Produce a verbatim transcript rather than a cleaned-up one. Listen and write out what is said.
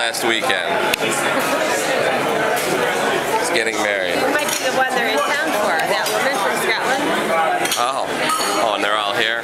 last weekend. He's getting married. It might be the one they're in town for, that woman from Scotland. Oh. Oh, and they're all here?